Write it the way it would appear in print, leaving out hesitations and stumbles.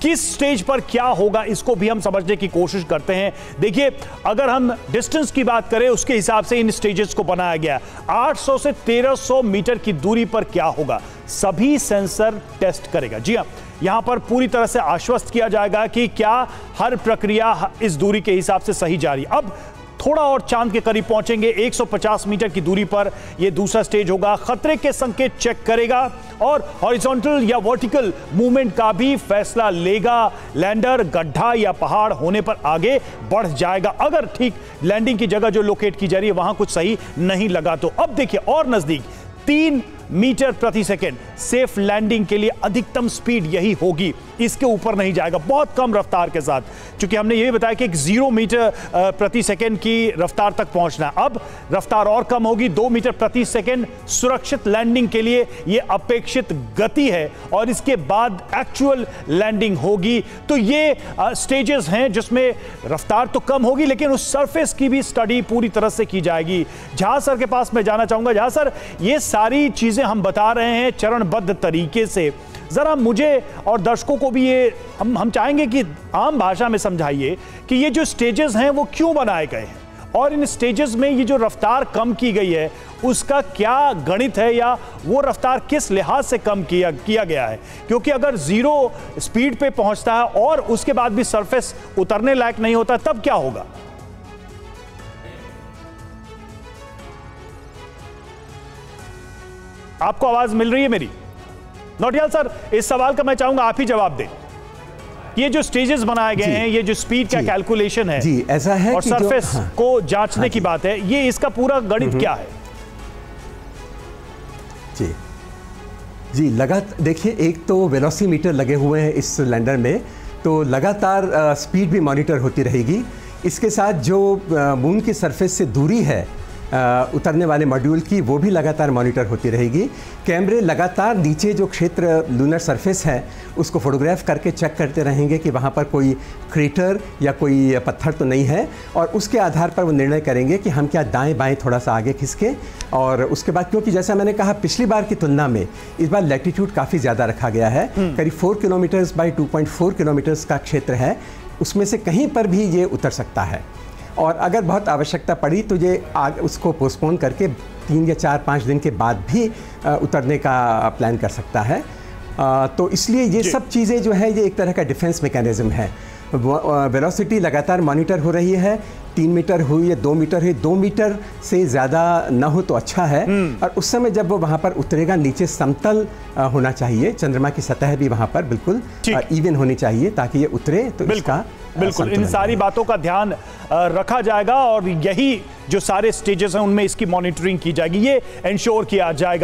किस स्टेज पर क्या होगा इसको भी हम समझने की कोशिश करते हैं। देखिए, अगर हम डिस्टेंस की बात करें उसके हिसाब से इन स्टेजेस को बनाया गया। 800 से 1300 मीटर की दूरी पर क्या होगा, सभी सेंसर टेस्ट करेगा। जी हां, यहां पर पूरी तरह से आश्वस्त किया जाएगा कि क्या हर प्रक्रिया इस दूरी के हिसाब से सही जा रही है। अब थोड़ा और चांद के करीब पहुंचेंगे, 150 मीटर की दूरी पर यह दूसरा स्टेज होगा। खतरे के संकेत चेक करेगा और हॉरिजॉन्टल या वर्टिकल मूवमेंट का भी फैसला लेगा। लैंडर गड्ढा या पहाड़ होने पर आगे बढ़ जाएगा, अगर ठीक लैंडिंग की जगह जो लोकेट की जा रही है वहां कुछ सही नहीं लगा तो। अब देखिए और नजदीक, 3 मीटर प्रति सेकेंड सेफ लैंडिंग के लिए अधिकतम स्पीड यही होगी, इसके ऊपर नहीं जाएगा, बहुत कम रफ्तार के साथ। क्योंकि हमने ये भी बताया कि 0 मीटर प्रति सेकेंड की रफ्तार तक पहुंचना है। अब रफ्तार और कम होगी, 2 मीटर प्रति सेकेंड सुरक्षित लैंडिंग के लिए यह अपेक्षित गति है और इसके बाद एक्चुअल लैंडिंग होगी। तो ये स्टेजेस हैं जिसमें रफ्तार तो कम होगी लेकिन उस सरफेस की भी स्टडी पूरी तरह से की जाएगी। जहां सर के पास मैं जाना चाहूंगा। जहां सर, ये सारी चीजें हम बता रहे हैं चरणबद्ध तरीके से, जरा मुझे और दर्शकों को भी ये हम चाहेंगे कि आम भाषा में समझाइए कि ये जो स्टेजेस हैं वो क्यों बनाए गए हैं और इन स्टेजेस में ये जो रफ्तार कम की गई है उसका क्या गणित है, या वो रफ्तार किस लिहाज से कम किया गया है। क्योंकि अगर 0 स्पीड पे पहुंचता है और उसके बाद भी सरफेस उतरने लायक नहीं होता तब क्या होगा। आपको आवाज मिल रही है मेरी? नौटियाल सर, इस सवाल का मैं चाहूंगा आप ही जवाब दें। ये जो स्टेजेस बनाए गए हैं, ये जो स्पीड का कैलकुलेशन है जी, ऐसा है और सरफेस को जांचने की बात है, ये इसका पूरा गणित क्या है? जी जी, लगातार देखिए, एक तो वेलोसीमीटर लगे हुए हैं इस लैंडर में, तो लगातार स्पीड भी मॉनिटर होती रहेगी। इसके साथ जो मून की सरफेस से दूरी है उतरने वाले मॉड्यूल की, वो भी लगातार मॉनिटर होती रहेगी। कैमरे लगातार नीचे जो क्षेत्र लूनर सरफेस है उसको फोटोग्राफ करके चेक करते रहेंगे कि वहाँ पर कोई क्रेटर या कोई पत्थर तो नहीं है, और उसके आधार पर वो निर्णय करेंगे कि हम क्या दाएं बाएं थोड़ा सा आगे खिसके। और उसके बाद, क्योंकि जैसा मैंने कहा पिछली बार की तुलना में इस बार लैटिट्यूड काफ़ी ज़्यादा रखा गया है, करीब 4 किलोमीटर्स बाई 2.4 किलोमीटर्स का क्षेत्र है, उसमें से कहीं पर भी ये उतर सकता है। और अगर बहुत आवश्यकता पड़ी तो ये उसको पोस्टपोन करके 3 या 4-5 दिन के बाद भी उतरने का प्लान कर सकता है। तो इसलिए ये सब चीज़ें जो है ये एक तरह का डिफेंस मैकेनिज्म है। वेलोसिटी लगातार मॉनिटर हो रही है, 3 मीटर हुई है, 2 मीटर है, 2 मीटर से ज़्यादा ना हो तो अच्छा है। और उस समय जब वो वहाँ पर उतरेगा, नीचे समतल होना चाहिए, चंद्रमा की सतह भी वहाँ पर बिल्कुल इवन होनी चाहिए ताकि ये उतरे तो इसका बिल्कुल इन सारी बातों का ध्यान रखा जाएगा और यही जो सारे स्टेजेस हैं उनमें इसकी मॉनिटरिंग की जाएगी, ये इंश्योर किया जाएगा।